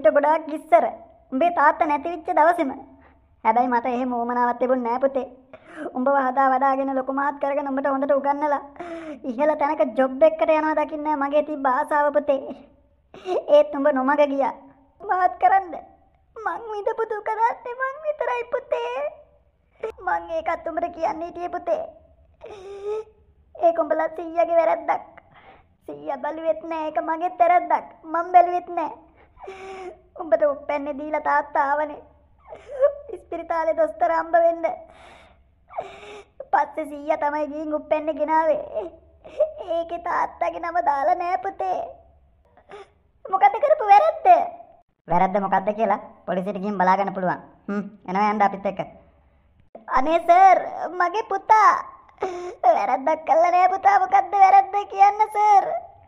මීට ගොඩාක් ඉස්සර උඹේ තාත්තා නැති වෙච්ච දවසේම. හැබැයි මට එහෙම උවමනාවක් තිබුණ නෑ පුතේ. උඹව හදා වඩාගෙන ලොකු මහත් කරගෙන උඹට හොඳට උගන්නලා ඉහළ තැනක ජොබ් එකකට යනවා දකින්න මගේ තිබ්බ ආසාව පුතේ. ඒත් උඹ නොමග ගියා. මහත් කරන්න. මං විඳපු දුක දැත්තේ මං විතරයි පුතේ. මං ඒකත් උඹට කියන්න හිටියේ පුතේ. ඒක උඹලා සීයාගේ වැරද්දක්. සීයා බලුවෙත් නෑ ඒක මගේත් වැරද්දක්. මං බැලුවෙත් නෑ. උඹට උප්පැන්නේ දීලා තාත්තා ආවනේ. ඉස්පිරිතාලේ දොස්තර හම්බ වෙන්න. පස්සේ සීයා තමයි ගිහින් උප්පැන්නේ ගෙනාවේ. ඒකේ තාත්තගේ නම දාලා නෑ පුතේ. මොකද කරපු වැරද්ද? වැරද්ද මොකද්ද කියලා පොලිසියට ගිහින් බලාගන්න පුළුවන්. එනවා යන්න අපිත් එක්ක. අනේ සර් මගේ පුතා වැරද්දක් කළා නෑ පුතා. මොකද්ද වැරද්ද කියන්න සර්.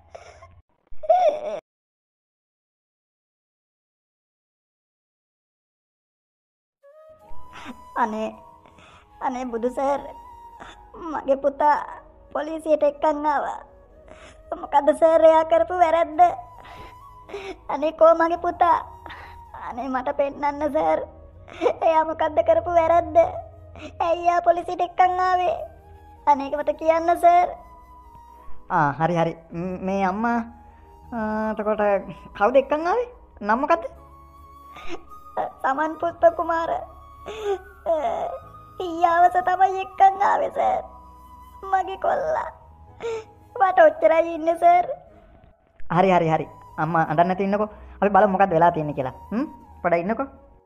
අනේ බුදු සර් මගේ පුතා පොලිසියට එක්කන් ආවා. මොකද්ද සර් එයා කරපු වැරද්ද? අනේ කෝ මගේ පුතා. අනේ මට පෙන්නන්න සර්. එයා මොකද්ද කරපු වැරද්ද? ඇයි එයා පොලිසියට එක්කන් ආවේ? අනේ ඒක මට කියන්න සර්. හරි. මේ අම්මා එතකොට කවුද එක්කන් ආවේ? නම මොකද්ද? සමන් පුෂ්ප කුමාර. ඊයවස තමයි එක්කන් ආවේ සර්. මගේ කොල්ලා. මට ඔච්චරයි ඉන්නේ සර්. හරි. අම්මා අඬන්න නැති ඉන්නකෝ. අපි බලමු මොකද්ද වෙලා තියෙන්නේ කියලා. පොඩ්ඩක් ඉන්නකෝ.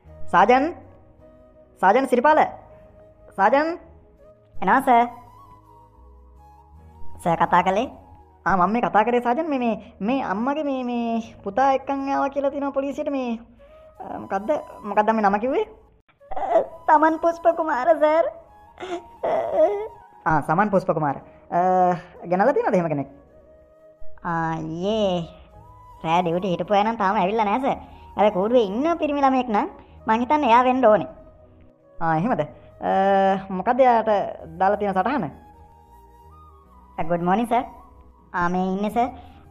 සාජන් සිරිපාල. සාජන් එනවා සර්. සර් කතා කළේ? මම මේ කතා කරේ සාජන් මේ අම්මගේ මේ පුතා එක්කන් ආවා කියලා තියෙනවා පොලිසියට. මේ මොකද්ද මේ නම කිව්වේ? සමන් පුෂ්ප කුමාර සර්. සමන් පුෂ්ප කුමාර. ගෙනල්ලා තියෙනවද එහෙම කෙනෙක්? ඊයේ රෑ ඩියුටි හිටපු අය නම් තාම ඇවිල්ලා නැහැ සර්. හැබැයි කූඩුවේ ඉන්න පිරිමි ළමයෙක් නම් මං හිතන්නේ එයා වෙන්න ඕනේ. එහෙමද? මොකද්ද එයාට දාලා තියෙන සටහන? good morning sir. මේ ඉන්නේ සර්.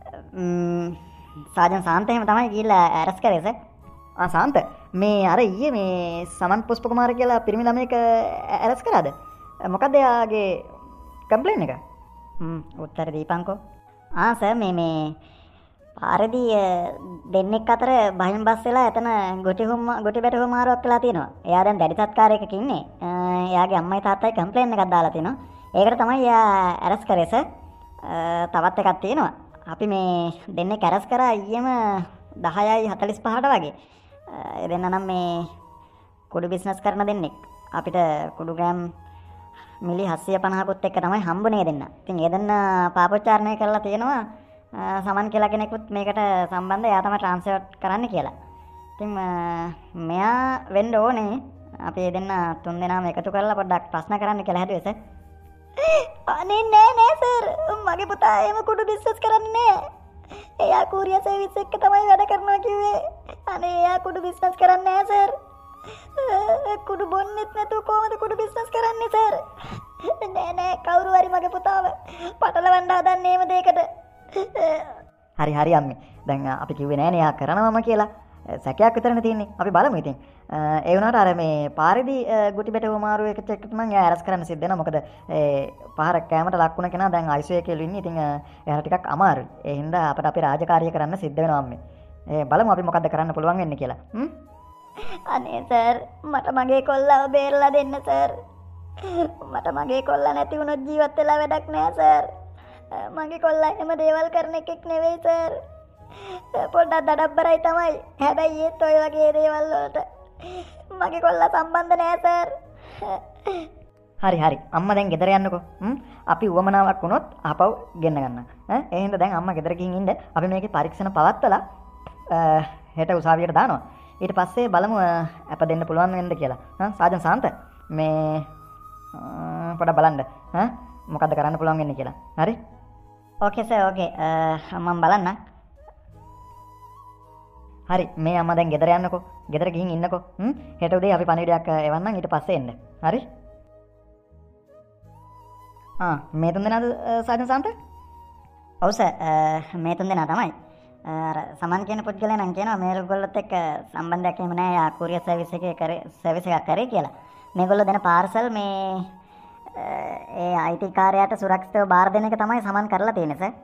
සාජන් සාන්ත එහෙම තමයි ගිහිල්ලා ඇරස් කරේ සර්. සාන්ත මේ අර ඊයේ මේ සමන් පුෂ්ප කුමාර කියලා පිරිමි ළමයෙක් ඇරස් කරාද? මොකද්ද එයාගේ කම්ප්ලේන් එක? උත්තර දීපන්කෝ. සර් මේ පාරදී දෙන්නෙක් අතර බහින් බස් වෙලා එතන ගොටි බැටුව මාරුවක් වෙලා තියෙනවා. එයා දැන් දැඩි සත්කාරයකක ඉන්නේ. එයාගේ අම්මයි තාත්තයි කම්ප්ලේන් එකක් දාලා තිනවා. ඒකට තමයි එයා ඇරස් කරේ සර්. තවත් එකක් තියෙනවා. අපි මේ දෙන්නෙක් ඇරස් කරා ඊයේම 10:45ට වගේ. ඒ දෙන්න නම් මේ කුඩු බිස්නස් කරන දෙන්නෙක්. අපිට කුඩු ග්‍රෑම් මිලි 750කුත් එක්ක තමයි හම්බුනේ දෙන්න. ඉතින් ඒ දෙන්න පාපොච්චාරණය කරලා තියෙනවා. සමන් කියලා කෙනෙකුත් මේකට සම්බන්ධ. එයා තමයි ට්‍රාන්ස්ෆර් කරන්න කියලා. ඉතින් මෙයා වෙන්න ඕනේ. අපි ඒ දෙන්න තුන් දෙනාම එකතු කරලා පොඩ්ඩක් ප්‍රශ්න කරන්න කියලා හැදුවේ සර්. අනේ නෑ සර්. මගේ පුතා එහෙම කුඩු බිස්නස් කරන්නේ නෑ. එයා කූරියා සර්විස් එක තමයි වැඩ කරනවා කිව්වේ. අනේ එයා කුඩු බිස්නස් කරන්නේ නෑ සර්. කුඩු බොන්නෙත් නැතුව කොහොමද කුඩු බිස්නස් කරන්නේ සර්? නෑ කවුරු හරි මගේ පුතාව පටලවන්න හදන්නේ එහෙම දෙයකට. හරි අම්මේ. දැන් අපි කිව්වේ නෑනේ එයා කරනවම කියලා. සැකයක් විතරනේ තියෙන්නේ. අපි බලමු ඉතින්. ඒ වුණාට අර මේ පාරේදී ගුටි බැටව මාරු එකට නම් එයා ඇරස් කරන්න සිද්ධ වෙනවා. මොකද පාර කැමරට ලක්ුණ කෙනා දැන් ICU එකේ ඉන්නේ. ඉතින් එයාට ටිකක් අමාරුයි. ඒ හින්දා අපිට අපේ රාජකාරිය කරන්න සිද්ධ වෙනවා අම්මේ. බලමු අපි මොකද්ද කරන්න පුළුවන් වෙන්නේ කියලා. අනේ සර් මට මගේ කොල්ලව බේරලා දෙන්න සර්. මට මගේ කොල්ලා නැති වුණොත් ජීවත් වෙලා වැඩක් නෑ සර්. මගේ කොල්ලා එහෙම දේවල් කරන එකෙක් නෙවෙයි සර්. පොඩ්ඩක් දඩබ්බරයි තමයි. හැබැයි ඒත් ඔය වගේ දේවල් වලට මගේ කොල්ලා සම්බන්ධ නෑ සර්. හරි. අම්මා දැන් ගෙදර යන්නකෝ. අපි උවමනාවක් වුණොත් ආපහු ගෙන්න ගන්න. ඒ හින්දා දැන් අම්මා ගෙදර ගිහින් ඉන්න. අපි මේකේ පරීක්ෂණ පවත්වලා හෙට උසාවියට දානවා. ඊට පස්සේ බලමු අප දෙන්න පුළුවන් වෙනද කියලා. සාජන් සාන්ත මේ පොඩ්ඩක් බලන්න. මොකද්ද කරන්න පුළුවන් වෙන්නේ කියලා. හරි? Okay sir okay. මම බලන්න. හරි මේ අම්මා දැන් ගෙදර යන්නකෝ. ගෙදර ගිහින් ඉන්නකෝ. හෙට උදේ අපි පණිවිඩයක් එවන්නම් ඊට පස්සේ එන්න. හරි? මේ තුන් දෙනාද සාජන් සාන්ත? ඔව් සර් මේ තුන් දෙනා තමයි. අර සමන් කියන පුද්ගලයා නම් කියනවා මේගොල්ලොත් එක්ක සම්බන්ධයක් එහෙම නැහැ. යා කුරියර් සර්විස් එකක් කරේ කියලා. මේගොල්ලෝ දෙන පාර්සල් මේ ඒ IT කාර්යයට සුරක්ෂිතව බාර දෙන එක තමයි සමන් කරලා තියෙන්නේ සර්.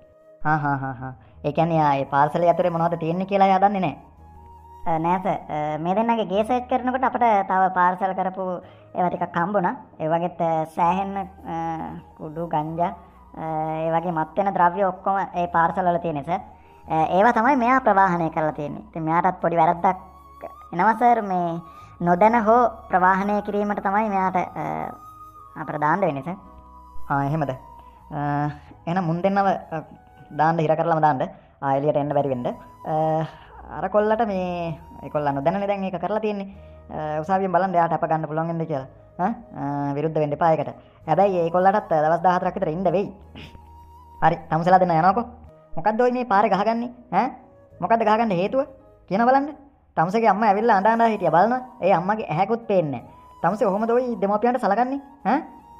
හා. ඒ කියන්නේ ඒ පාර්සල් ඇතුලේ මොනවද තියෙන්නේ කියලා එයා දන්නේ නැහැ. නෑ සර්. මේ දෙන්නගේ ගේ සර්ච් කරනකොට අපිට තව පාර්සල් කරපු ඒවා ටිකක් හම්බුණා. ඒ වගේත් සෑහෙන කුඩු ගංජා ඒ වගේ මත් වෙන ද්‍රව්‍ය ඔක්කොම ඒ පාර්සල් වල තියෙන්නේ සර්. ඒවා තමයි මෙයා ප්‍රවාහනය කරලා තියෙන්නේ. ඉතින් මෙයාටත් පොඩි වැරද්දක් එනවා සර්. මේ නොදැන හෝ ප්‍රවාහනය කිරීමට තමයි මෙයාට අපිට දාන්න වෙන්නේ සර්. එහෙමද? එහෙනම් මුන් දෙන්නව දාන්න හිර කරලාම දාන්න. එළියට එන්න බැරි වෙන්න. අර කොල්ලට මේ ඒ කොල්ලා නොදැනනේ දැන් ඒක කරලා තියෙන්නේ. උසාවියෙන් බලන්න එයාට අප ගන්න පුළුවන් වෙනද කියලා. විරුද්ධ වෙන්න එපා ඒකට. හැබැයි ඒ කොල්ලටත් දවස් 14ක් විතර ඉන්න වෙයි. හරි, තමුසලා දෙන්න යනකො. මොකද්ද ඔය මේ පාරේ ගහගන්නේ? මොකද්ද ගහගන්න හේතුව? කියන බලන්න. තමුසගේ අම්මා ඇවිල්ලා අඬ අඬ හිටියා බලනවා. ඒ අම්මගේ ඇහැකුත් පේන්නේ නැහැ. තමුසේ කොහොමද ඔය දෙමෝපියන්ට සලකන්නේ?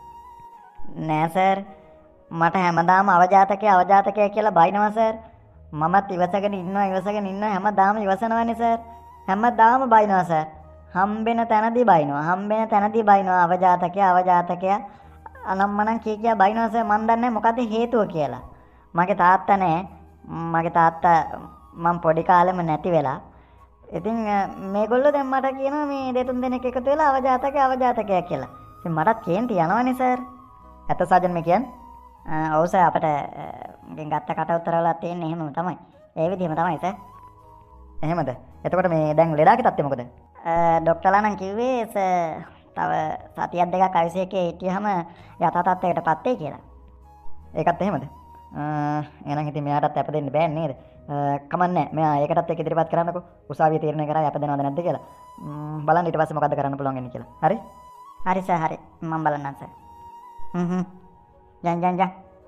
නෑ සර්. මට හැමදාම අවජාතකය කියලා බයිනවා සර්. මමත් ඉවසගෙන ඉන්නවා හැමදාම ඉවසනවනේ සර්. හැමදාම බයිනවා සර්. හම්බෙන තැනදී බයිනවා අවජාතකය අනම්මනම් කිය බයිනවා සර්. මන් දන්නේ මොකද හේතුව කියලා. මගේ තාත්තා නෑ. මගේ තාත්තා මම පොඩි කාලෙම නැති වෙලා. ඉතින් මේගොල්ලෝ දැන් මට කියනවා මේ දෙතුන් දෙනෙක් එකතු වෙලා අවජාතකය කියලා. ඉතින් මටත් කේන්ති යනවනේ සර්. ඇත්ත සාජන් මේ කියන්නේ? ඔව් සර් අපිට ගත්ත කට උතර වල තියෙන්නේ එහෙමම තමයි. ඒ විදිහම තමයි සර්. එහෙමද? එතකොට මේ දැන් ලෙඩාගේ තත්ත්වය මොකද? ડોක්ටර්ලා නම් කිව්වේ තව සතියක් දෙකක් ICU එකේ හිටියම යථා තත්ත්වයකටපත් වෙයි කියලා. ඒකත් එහෙමද? එහෙනම් ඉතින් මෙයාටත් අප දෙන්න බෑ නේද? කමන්නේ. මෙයා ඒකටත් එක්ක ඉදිරිපත් කරන්නකෝ. උසාවිය තීරණය කරා අප දෙනවද නැද්ද කියලා. බලන්න ඊට පස්සේ මොකද්ද කරන්න පුළුවන් වෙන්නේ කියලා. හරි? හරි සර් හරි. මම බලන්නම් සර්. ජන්.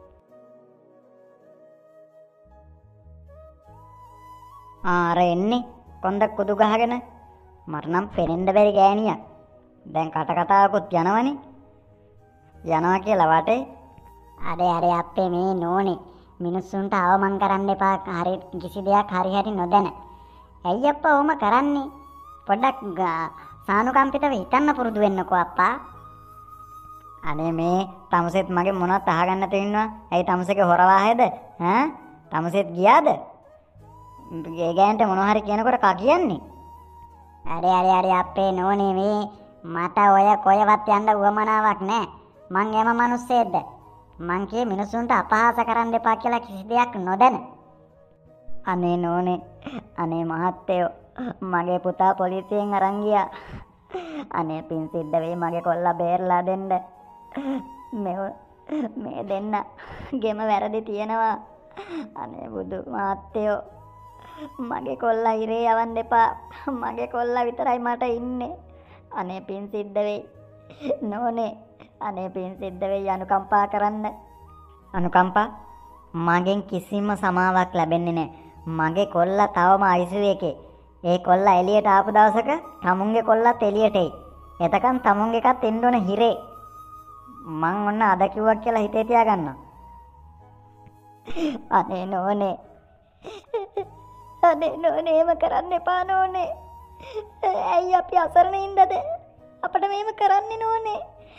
ආර එන්නේ කොන්ද කුදු ගහගෙන මට නම් පෙනෙන්න බැරි ගෑණියක්. දැන් කතාවකුත් යනවනේ. යනවා කියලා වටේ. අර අපේ මේ නෝනේ මිනිස්සුන්ට අවමන් කරන්න එපා. හරි කිසි දෙයක් හරි හැටි නොදැන. ඇයි අප්පා ඔහොම කරන්නේ? පොඩ්ඩක් සානුකම්පිතව හිතන්න පුරුදු වෙන්නකෝ අප්පා. අනේ මේ තමුසෙත් මගේ මොනවත් අහගන්න තියෙනවා. ඇයි තමුසේගේ හොරවාහෙද? තමුසෙත් ගියාද? ගේ ගෑන්ට මොනවා හරි කියනකොට කා කියන්නේ. අර අපේ නෝනේ මේ මට ඔය කොයවත් යන්න උවමනාවක් නැහැ. මං එම මිනිස්සෙක්ද? මං කියේ මිනිසුන්ට අපහාස කරන්න එපා කියලා කිසි දෙයක් නොදැන. අනේ නෝනේ, අනේ මහත්තයෝ, මගේ පුතා පොලිසියෙන් අරන් ගියා. අනේ පින් සිද්ධ වෙයි මගේ කොල්ලා බේරලා දෙන්න. මේ දෙන්න ගෙම වැරදි තියෙනවා. අනේ බුදු මහත්තයෝ, මගේ කොල්ලා ඉරේ යවන්න එපා. මගේ කොල්ලා විතරයි මට ඉන්නේ. අනේ පින් සිද්ධ වෙයි නෝනේ. අනේ පින් සිද්ධ වෙයි අනුකම්පා කරන්න. අනුකම්පා? මගෙන් කිසිම සමාවක් ලැබෙන්නේ නැහැ. මගේ කොල්ලා තවම ICU එකේ. ඒ කොල්ලා එළියට ආපු දවසක තමුන්ගේ කොල්ලත් එළියට එයි. එතකන් තමුන්ගේ එකත් එන්න ඕන හිරේ. මං ඔන්න අද කිව්වා කියලා හිතේ තියාගන්නවා. අනේ නෝනේ. එහෙම කරන්න එපා නෝනේ. ඇයි අපි අසරණින්දද? අපිට මේව කරන්නේ නෝනේ.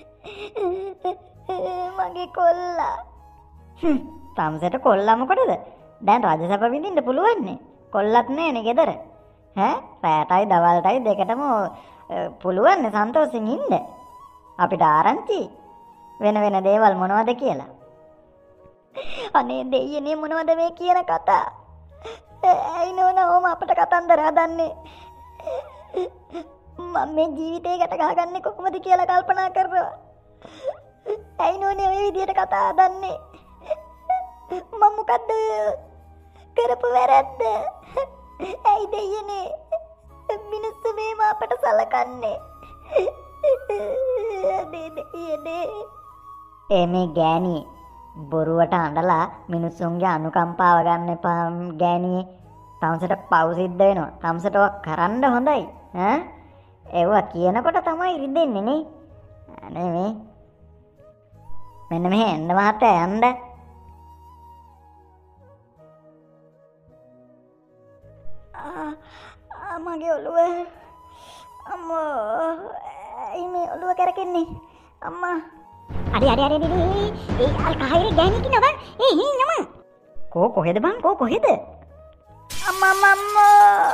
මගේ කොල්ලා. තමුසෙට කොල්ලා මොකටද? දැන් රජසප විඳින්න පුළුවන්නේ. කොල්ලත් නෑනේ ගෙදර. රැටයි දවල්ටයි දෙකටම පුළුවන්නේ සන්තෝෂෙන් ඉන්න. අපිට ආරංචි වෙන දේවල් මොනවද කියලා. අනේ දෙයියනේ මොනවද මේ කියන කතා? ඇයි නෝනා ඕම අපිට කතන්දර හදන්නේ? මම මේ ජීවිතේ ගැට ගහගන්නේ කොහොමද කියලා කල්පනා කරනවා. ඇයි නෝනේ ඔය විදියට කතා හදන්නේ? මම මොකද්ද කරපු වැරද්ද? ඇයි දෙයියනේ මිනිස්සු මේ අපට සලකන්නේ? දෙයියනේ මේ ගෑණි බොරුවට අඬලා මිනිස්සුන්ගේ අනුකම්පාව ගන්න එපා ගෑණියේ. තමුසට පව් සිද්ධ වෙනවා. තමුසට ඔක් කරන්න හොඳයි. ඒවා කියනකොට තමයි රිදෙන්නේ නේ. අනේ මේ මෙන්න මෙහෙ එන්න මහත්තයා යන්න. මගේ ඔළුව අම්මෝ මේ ඔළුව කරකෙන්නේ අම්මා අඩි ඒ අල් කහයිරි ගෑණි කිනව ඒ හින්නම කොහෙද බං කොහෙද අම්මා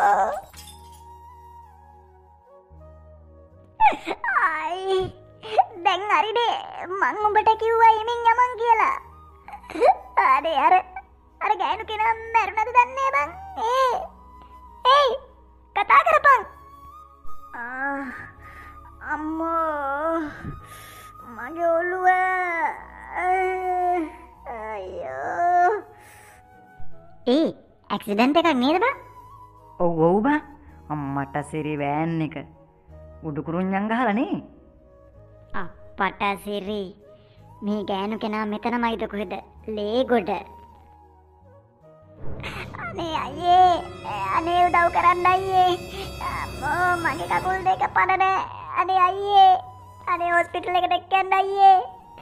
ආයි දැන් හරිනේ මං උඹට කිව්වා එමින් යමන් කියලා අර ගෑනු කෙනා මැරුණද දන්නේ බං ඒ කතා කරපන් අම්මෝ මගේ ඔළුව අයියෝ ඇක්සිඩන්ට් එකක් නේද බං ඔව් බං අම්මට සිරි වෑන් එක උඩුකුරුන්යන් ගහලානේ අපට සිරි මේ ගෑනු කෙනා මෙතනමයිද කොහෙද ලේ ගොඩ අනේ උදව් කරන්න අයියේ අම්මෝ මගේ කකුල් දෙක පණ නෑ අනේ අයියේ අනේ හොස්පිටල් එකට එක්කන්න අයියේ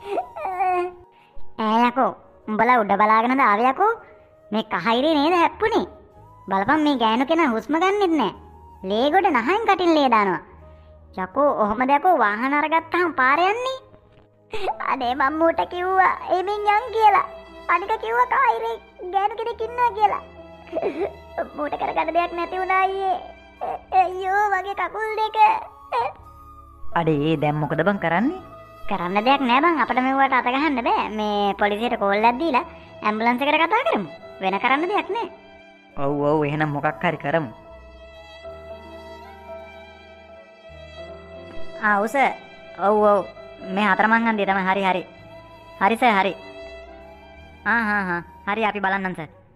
යකෝ උඹලා උඩ බලාගෙනද ආවේ යකෝ මේ කහයිරේ නේද හැප්පුනේ බලපන් මේ ගෑනු කෙනා හුස්ම ගන්නෙත් නෑ ලේ ගොඩ නහයෙන් කටින් ලේ දානවා යකෝ ඔහොමද යකෝ වාහන අරගත්තාම පාර යන්නේ අනේ මම්මූට කිව්වා එමින් යන් කියලා අනික කිව්වා කහයිරේ ගෑනු කෙනෙක් ඉන්නවා කියලා මූට කරගන්න දෙයක් නැති වුණා අයියේ අයියෝ මගේ කකුල් දෙක අඩේ දැන් මොකද බං කරන්නේ කරන්න දෙයක් නෑ බං අපිට මෙවට අත ගහන්න බෑ මේ පොලිසියට කෝල් එකක් දීලා ඇම්බුලන්ස් එකට කතා කරමු වෙන කරන්න දෙයක් නෑ ඔව් එහෙනම් මොකක් හරි කරමු උස ඔව් මේ හතරමං හන්දිය තමයි හරි සර් හරි හරි අපි බලන්නම් සර්